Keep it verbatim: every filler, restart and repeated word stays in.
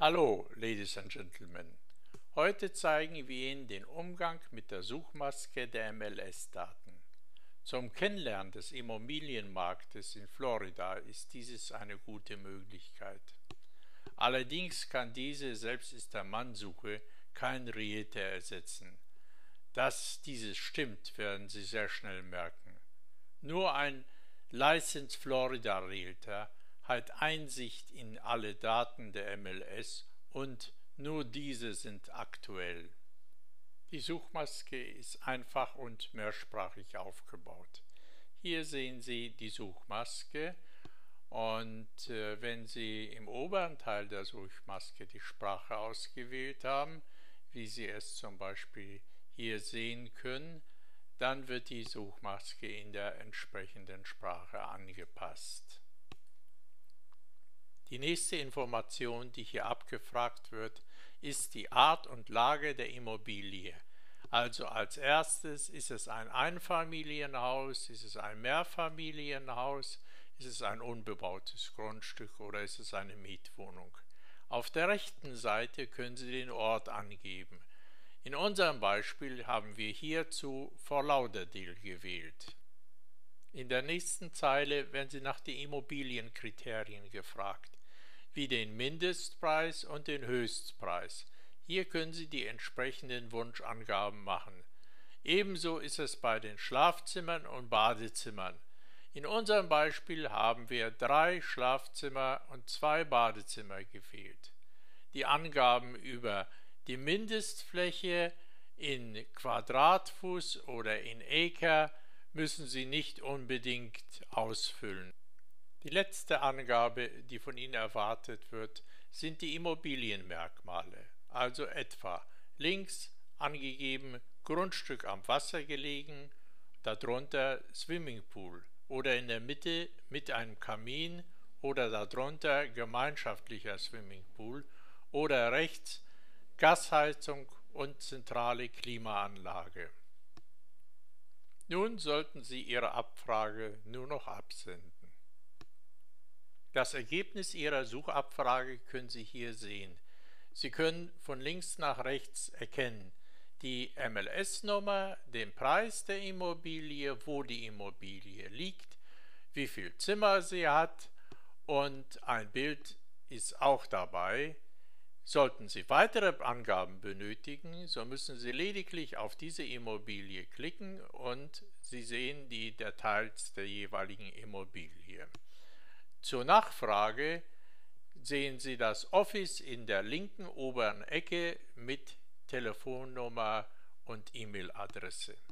Hallo, Ladies and Gentlemen. Heute zeigen wir Ihnen den Umgang mit der Suchmaske der M L S-Daten. Zum Kennenlernen des Immobilienmarktes in Florida ist dieses eine gute Möglichkeit. Allerdings kann diese selbst ist der Mann-Suche kein Realtor ersetzen. Dass dieses stimmt, werden Sie sehr schnell merken. Nur ein Licensed Florida Realtor hat Einsicht in alle Daten der M L S und nur diese sind aktuell. Die Suchmaske ist einfach und mehrsprachig aufgebaut. Hier sehen Sie die Suchmaske und äh, wenn Sie im oberen Teil der Suchmaske die Sprache ausgewählt haben, wie Sie es zum Beispiel hier sehen können, dann wird die Suchmaske in der entsprechenden Sprache angepasst. Die nächste Information, die hier abgefragt wird, ist die Art und Lage der Immobilie. Also als erstes, ist es ein Einfamilienhaus, ist es ein Mehrfamilienhaus, ist es ein unbebautes Grundstück oder ist es eine Mietwohnung. Auf der rechten Seite können Sie den Ort angeben. In unserem Beispiel haben wir hierzu Fort Lauderdale gewählt. In der nächsten Zeile werden Sie nach den Immobilienkriterien gefragt, wie den Mindestpreis und den Höchstpreis. Hier können Sie die entsprechenden Wunschangaben machen. Ebenso ist es bei den Schlafzimmern und Badezimmern. In unserem Beispiel haben wir drei Schlafzimmer und zwei Badezimmer gewählt. Die Angaben über die Mindestfläche in Quadratfuß oder in Acre müssen Sie nicht unbedingt ausfüllen. Die letzte Angabe, die von Ihnen erwartet wird, sind die Immobilienmerkmale, also etwa links angegeben Grundstück am Wasser gelegen, darunter Swimmingpool oder in der Mitte mit einem Kamin oder darunter gemeinschaftlicher Swimmingpool oder rechts Gasheizung und zentrale Klimaanlage. Nun sollten Sie Ihre Abfrage nur noch absenden. Das Ergebnis Ihrer Suchabfrage können Sie hier sehen. Sie können von links nach rechts erkennen die M L S-Nummer, den Preis der Immobilie, wo die Immobilie liegt, wie viel Zimmer sie hat und ein Bild ist auch dabei. Sollten Sie weitere Angaben benötigen, so müssen Sie lediglich auf diese Immobilie klicken und Sie sehen die Details der jeweiligen Immobilie. Zur Nachfrage sehen Sie das Office in der linken oberen Ecke mit Telefonnummer und E-Mail-Adresse.